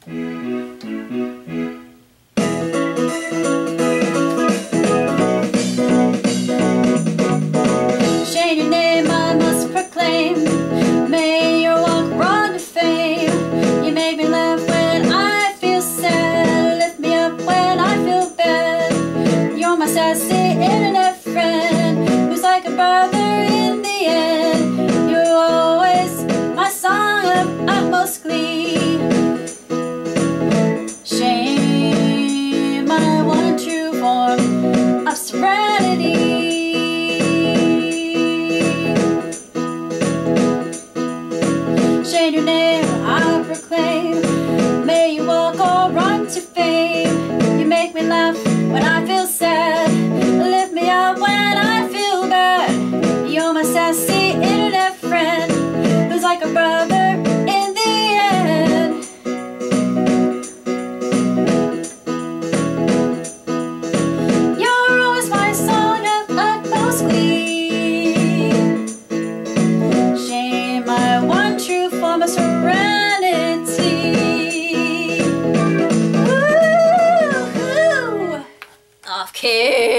Shade your name I must proclaim. May your walk run to fame. You make me laugh when I feel sad. Lift me up when I feel bad. You're my sassy internet friend, who's like a brother in the end. You're always my song of utmost glee. Shame, my one true form of serenity. Shade your name I proclaim. May you walk or run to fame. You make me laugh when I feel sad. Lift me up when I feel bad. You're my sassy internet friend, who's like a brother in the end. You're always my song of utmost glee. Shame, my one true form of serenity. Ooh, ooh. Off key.